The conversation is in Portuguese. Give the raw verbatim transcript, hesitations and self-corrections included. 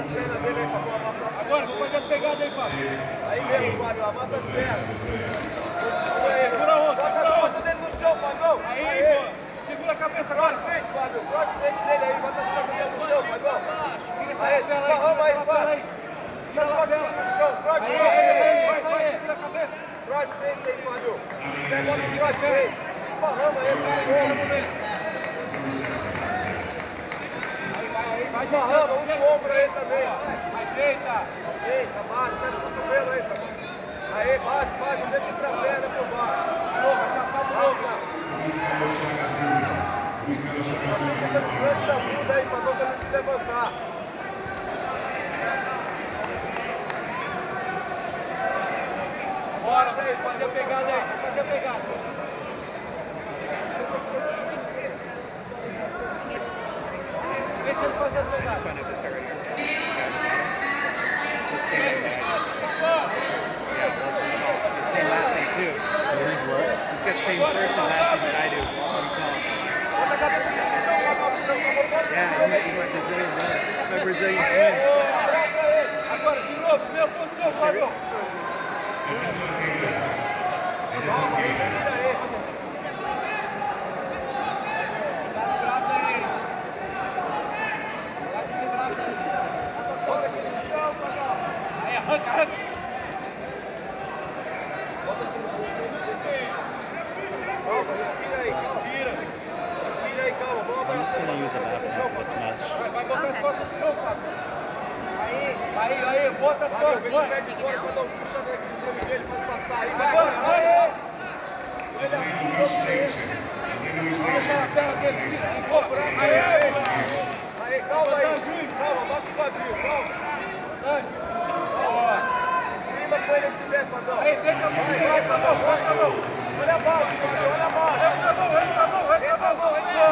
pernas dele aí, Fábio. Amassa as pernas. Agora, vou fazer as pegadas aí, Fábio. Aí mesmo, Fábio. Amassa as pernas. Segura ele. Segura a outra. Bota as costas dele no chão, Fábio. Aí, Aí. pô. Segura a cabeça agora. Crossface, Fábio. Crossface dele aí. Bota as costas dele no chão, Fábio. Tira Aí, essa lapela esparrama aí, tira essa lapela Fábio. Tira as costas dele no chão. Crossface Aí, aí, aí. vai, vai, segura a cabeça. Crossface aí, Fábio. Negócio de crossface. Esparrama ele. Vai, esparrama, usa o ombro aí também. Vai. Ajeita. Eita, bate, fecha o cotovelo aí, Fábio. Aí, bate, bate, não deixa pra perna pro baixo. Antes da bunda aí, pra boca não te levantar. Bora, velho, fazer a pegada aí, fazer a pegada. Deixa ele fazer as pegadas. Same person last year that I do. Yeah, you went Brazilian run. My Brazilian twin. Agora, de novo, minha posição, Fábio. Aí, arranca, arranca. Calma, respira aí, respira. Respira aí, calma. Vamos I'm just abraçar. going to use a bathroom after this match. Vai, vai botar as costas no chão, Fábio. Aí, aí, aí, bota as Fábio, costas, vem bora. de pé de fora pra dar um puxão aqui no filme dele pra passar aí. Vai, Agora, agora, vai. vai. Ele é um pouco dele. Vamos deixar a perna dele. Aí, Aí, aí, aí, calma aí. Calma, abaixa o quadril, calma. Calma. Esgrima com ele esse pé, Fábio. aí, deita a mão, deita a mão, deita a mão. Olha a bola, Fábio, olha a bola. Entra a mão, entra a mão, entra a mão.